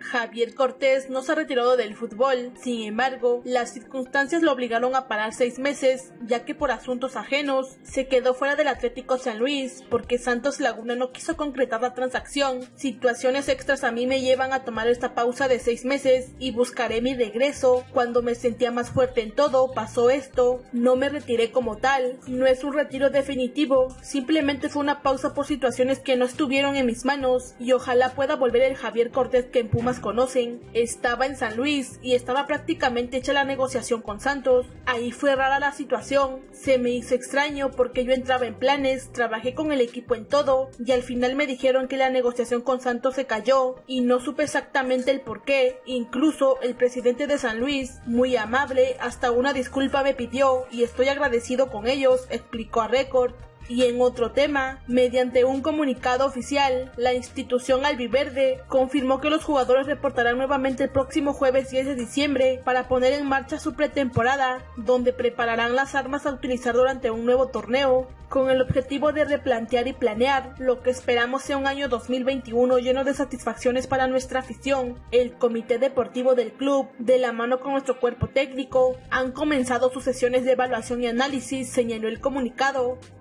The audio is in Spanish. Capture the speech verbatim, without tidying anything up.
Javier Cortés no se ha retirado del fútbol, sin embargo, las circunstancias lo obligaron a parar seis meses, ya que por asuntos ajenos se quedó fuera del Atlético San Luis, porque Santos Laguna no quiso concretar la transacción. Situaciones extras a mí me llevan a tomar esta pausa de seis meses y buscaré mi regreso. Cuando me sentía más fuerte en todo, pasó esto. No me retiré como tal, no es un retiro definitivo, simplemente fue una pausa por situaciones que no estuvieron en mis manos, y ojalá pueda volver el Javier Cortés que en Pumas conocen. Estaba en San Luis y estaba prácticamente hecha la negociación con Santos. Ahí fue rara la situación, se me hizo extraño porque yo entraba en planes, trabajé con el equipo en todo, y al final me dijeron que la negociación con Santos se cayó, y no supe exactamente el por qué. Incluso el presidente de San Luis, muy amable, hasta una disculpa me pidió, y estoy agradecido con ellos, explicó a Record. Y en otro tema, mediante un comunicado oficial, la institución albiverde confirmó que los jugadores reportarán nuevamente el próximo jueves diez de diciembre para poner en marcha su pretemporada, donde prepararán las armas a utilizar durante un nuevo torneo, con el objetivo de replantear y planear lo que esperamos sea un año dos mil veintiuno lleno de satisfacciones para nuestra afición. El comité deportivo del club, de la mano con nuestro cuerpo técnico, han comenzado sus sesiones de evaluación y análisis, señaló el comunicado.